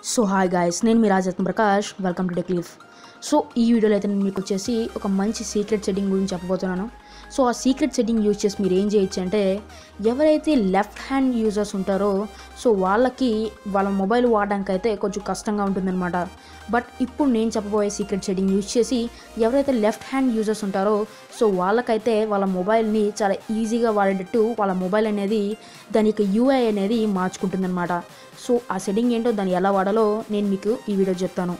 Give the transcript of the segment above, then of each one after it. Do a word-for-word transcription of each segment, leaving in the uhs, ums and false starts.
So hi guys, నేను మీ Rajaratna Prakash. Welcome to Techleaf. So ఈ వీడియోలో అయితే నేను మీకు వచ్చేసి ఒక మంచి సీక్రెట్ సెట్టింగ్ గురించి చెప్పబోతున్నాను. సో ఆ సీక్రెట్ సెట్టింగ్ యూజ్ చేసి మీరు ఏం చేయొచ్చు అంటే, ఎవరైతే లెఫ్ట్ హ్యాండ్ యూజర్స్ ఉంటారో సో వాళ్ళకి వాళ్ళ మొబైల్ వాడడానికి అయితే కొంచెం కష్టంగా ఉంటుందన్నమాట. బట్ ఇప్పుడు నేను చెప్పబోయే సీక్రెట్ సెట్టింగ్ యూజ్ చేసి ఎవరైతే లెఫ్ట్ హ్యాండ్ యూజర్స్ ఉంటారో సో వాళ్ళకైతే వాళ్ళ మొబైల్ని చాలా ఈజీగా వాడేటట్టు వాళ్ళ మొబైల్ అనేది దాని యొక్క యూఐ అనేది మార్చుకుంటుందన్నమాట. సో ఆ సెట్టింగ్ ఏంటో, దాన్ని ఎలా వాడాలో నేను మీకు ఈ వీడియో చెప్తాను.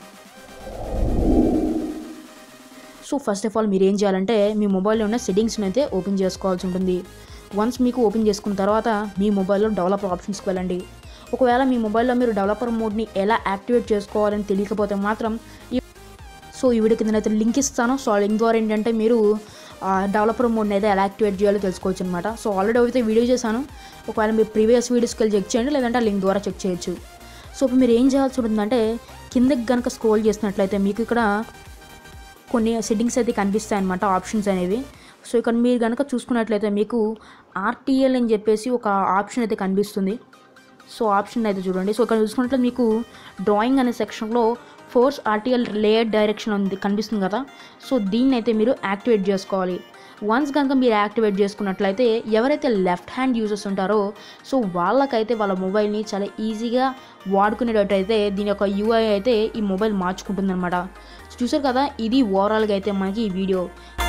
సో ఫస్ట్ ఆఫ్ ఆల్ మీరు ఏం చేయాలంటే, మీ మొబైల్లో ఉన్న సెట్టింగ్స్ని అయితే ఓపెన్ చేసుకోవాల్సి ఉంటుంది. వన్స్ మీకు ఓపెన్ చేసుకున్న తర్వాత మీ మొబైల్లో డెవలపర్ ఆప్షన్స్కి వెళ్ళండి. ఒకవేళ మీ మొబైల్లో మీరు డెవలపర్ మోడ్ని ఎలా యాక్టివేట్ చేసుకోవాలని తెలియకపోతే మాత్రం ఈ సో ఈ వీడియో కింద అయితే లింక్ ఇస్తాను. సో ఆ లింక్ ద్వారా ఏంటంటే మీరు డెవలపర్ మోడ్ని అయితే ఎలా యాక్టివేట్ చేయాలో తెలుసుకోవచ్చు అనమాట. సో ఆల్రెడీ అయితే వీడియో చేశాను. ఒకవేళ మీరు ప్రీవియస్ వీడియోస్కి వెళ్ళి చెక్ చేయండి, లేదంటే ఆ లింక్ ద్వారా చెక్ చేయొచ్చు. సో ఇప్పుడు మీరు ఏం చేయాల్సి ఉంటుందంటే, కిందకి కనుక స్క్రోల్ చేసినట్లయితే మీకు ఇక్కడ కొన్ని సెట్టింగ్స్ అయితే కనిపిస్తాయి అన్నమాట, ఆప్షన్స్ అనేవి. సో ఇక్కడ మీరు కనుక చూసుకున్నట్లయితే మీకు ఆర్టీఎల్ అని చెప్పేసి ఒక ఆప్షన్ అయితే కనిపిస్తుంది. సో ఆప్షన్ అయితే చూడండి. సో ఇక్కడ చూసుకున్నట్లయితే మీకు డ్రాయింగ్ అనే సెక్షన్లో ఫోర్స్ ఆర్టీఎల్ లేయర్ డైరెక్షన్ ఉంది కనిపిస్తుంది కదా. సో దీన్ని అయితే మీరు యాక్టివేట్ చేసుకోవాలి. వన్స్ కనుక మీరు యాక్టివేట్ చేసుకున్నట్లయితే ఎవరైతే లెఫ్ట్ హ్యాండ్ యూజర్స్ ఉంటారో సో వాళ్ళకైతే వాళ్ళ మొబైల్ని చాలా ఈజీగా వాడుకునేటట్టు అయితే దీని యొక్క యూఐ అయితే ఈ మొబైల్ మార్చుకుంటుందన్నమాట. చూసారు కదా, ఇది ఓవరాల్గా అయితే మనకి ఈ వీడియో.